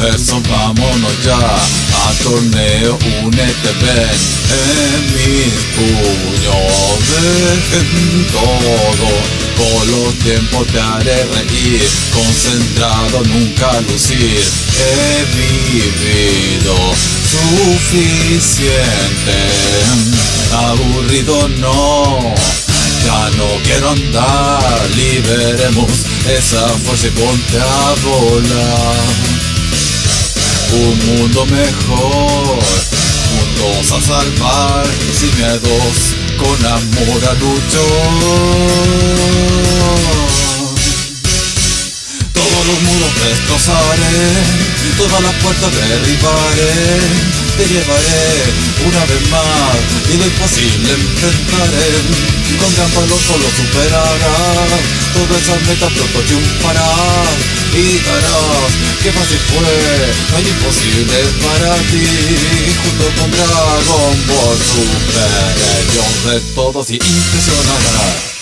eso vámonos ya a torneo, únete, ven. En mis puños dejen todo, por los tiempos te haré reír, concentrado nunca lucir. He vivido suficiente, aburrido no, ya no quiero andar. Liberemos esa fuerza y ponte a volar. Un mundo mejor, juntos a salvar, sin miedos, con amor a luchar. Todos los muros destrozaré, todas las puertas derribaré. Te llevaré una vez más y lo imposible enfrentaré. Con gran valor solo superarás todas esas metas, pronto triunfarás y darás que fácil fue, no hay imposible para ti. Junto con Dragon Ball Super, el dios de todos y impresionará.